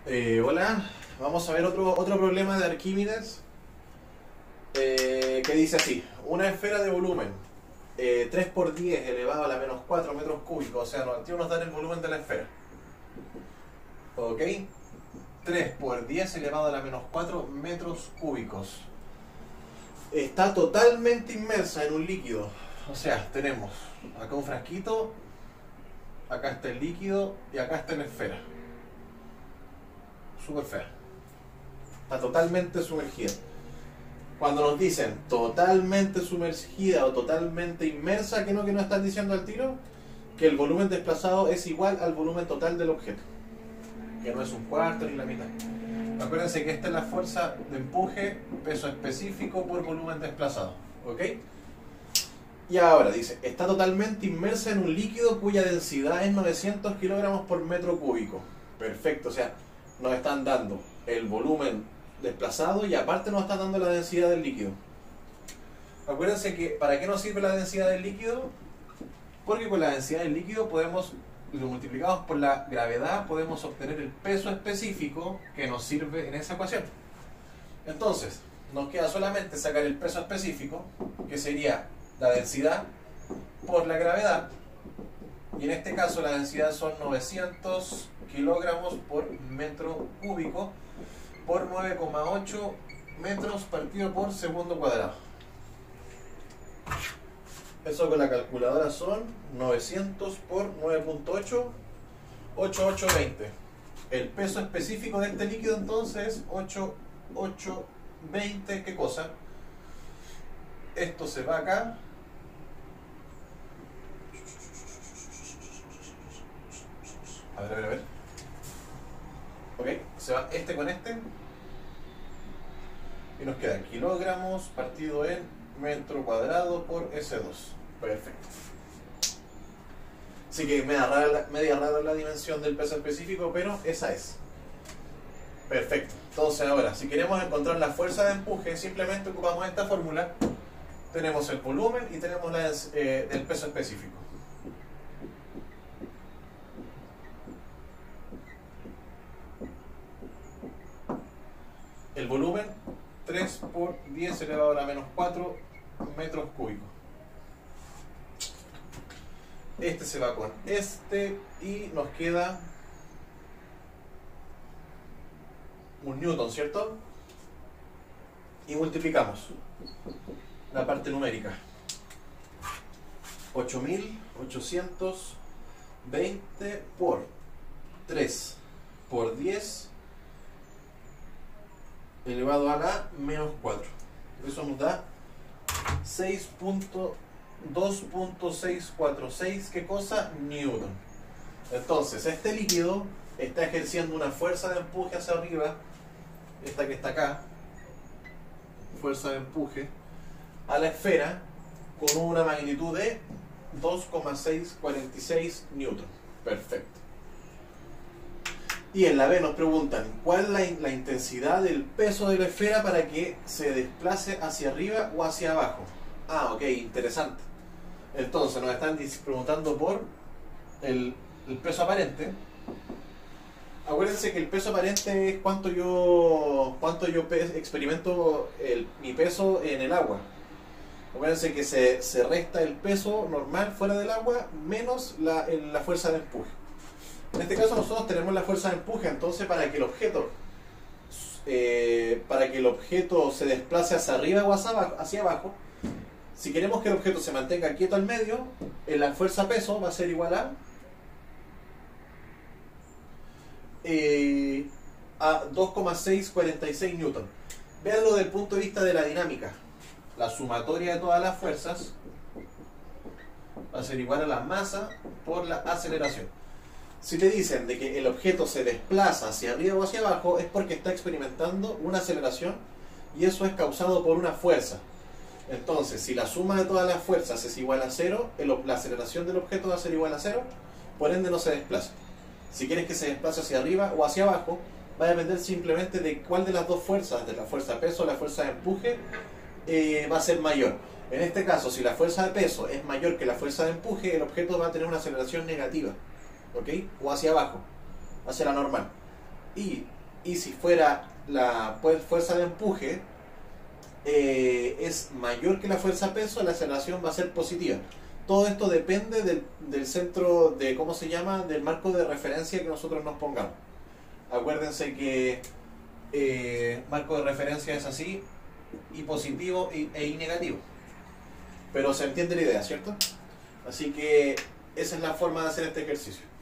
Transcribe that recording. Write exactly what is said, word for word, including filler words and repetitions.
Eh, hola, vamos a ver otro, otro problema de Arquímedes eh, que dice así: una esfera de volumen eh, tres por diez elevado a la menos cuatro metros cúbicos, o sea, aquí nos dan el volumen de la esfera, ¿ok? tres por diez elevado a la menos cuatro metros cúbicos. Está totalmente inmersa en un líquido, o sea, tenemos acá un frasquito, acá está el líquido y acá está la esfera. Súper fea. Está totalmente sumergida. Cuando nos dicen totalmente sumergida o totalmente inmersa, ¿qué no que nos están diciendo al tiro? Que el volumen desplazado es igual al volumen total del objeto, que no es un cuarto ni la mitad. Acuérdense que esta es la fuerza de empuje, peso específico por volumen desplazado, ¿ok? Y ahora dice, está totalmente inmersa en un líquido cuya densidad es novecientos kilogramos por metro cúbico. Perfecto, o sea, nos están dando el volumen desplazado y aparte nos están dando la densidad del líquido. Acuérdense que, ¿para qué nos sirve la densidad del líquido? Porque con la densidad del líquido podemos, lo multiplicamos por la gravedad, podemos obtener el peso específico que nos sirve en esa ecuación. Entonces, nos queda solamente sacar el peso específico, que sería la densidad por la gravedad, y en este caso la densidad son novecientos kilogramos por metro cúbico por nueve coma ocho metros partido por segundo cuadrado. Eso con la calculadora son novecientos por nueve punto ocho, ocho mil ochocientos veinte. El peso específico de este líquido entonces es ocho mil ochocientos veinte. ¿Qué cosa? Esto se va acá. A ver, a ver, a ver. Ok, se va este con este. Y nos queda kilogramos partido en metro cuadrado por ese dos. Perfecto. Así que media rara, media rara la dimensión del peso específico, pero esa es. Perfecto. Entonces ahora, si queremos encontrar la fuerza de empuje, simplemente ocupamos esta fórmula. Tenemos el volumen y tenemos la, eh, el peso específico. El volumen, tres por diez elevado a la menos cuatro metros cúbicos. Este se va con este y nos queda un newton, ¿cierto? Y multiplicamos la parte numérica. ocho mil ochocientos veinte por tres por diez elevado a la menos cuatro. Eso nos da seis punto dos punto seiscientos cuarenta y seis, ¿qué cosa? Newton. Entonces, este líquido está ejerciendo una fuerza de empuje hacia arriba, esta que está acá, fuerza de empuje, a la esfera con una magnitud de dos coma seiscientos cuarenta y seis Newton. Perfecto. Y en la B nos preguntan, ¿cuál es la, la intensidad del peso de la esfera para que se desplace hacia arriba o hacia abajo? Ah, ok, interesante. Entonces nos están preguntando por el, el peso aparente. Acuérdense que el peso aparente es cuánto yo, cuánto yo experimento el, mi peso en el agua. Acuérdense que se, se resta el peso normal fuera del agua menos la, la fuerza de empuje. En este caso nosotros tenemos la fuerza de empuje, entonces para que el objeto eh, para que el objeto se desplace hacia arriba o hacia abajo, hacia abajo, si queremos que el objeto se mantenga quieto al medio, eh, la fuerza peso va a ser igual a eh, a dos coma seiscientos cuarenta y seis Newton. Véanlo desde el punto de vista de la dinámica. La sumatoria de todas las fuerzas va a ser igual a la masa por la aceleración. Si te dicen de que el objeto se desplaza hacia arriba o hacia abajo, es porque está experimentando una aceleración y eso es causado por una fuerza. Entonces, si la suma de todas las fuerzas es igual a cero, el, la aceleración del objeto va a ser igual a cero, por ende no se desplaza. Si quieres que se desplace hacia arriba o hacia abajo, va a depender simplemente de cuál de las dos fuerzas, de la fuerza de peso o la fuerza de empuje, eh, va a ser mayor. En este caso, si la fuerza de peso es mayor que la fuerza de empuje, el objeto va a tener una aceleración negativa, ¿ok? O hacia abajo, hacia la normal. Y, y si fuera la pues, fuerza de empuje eh, es mayor que la fuerza peso, la aceleración va a ser positiva. Todo esto depende del, del centro de, ¿cómo se llama?, del marco de referencia que nosotros nos pongamos. Acuérdense que eh, marco de referencia es así, y positivo y, e y negativo. Pero se entiende la idea, ¿cierto? Así que esa es la forma de hacer este ejercicio.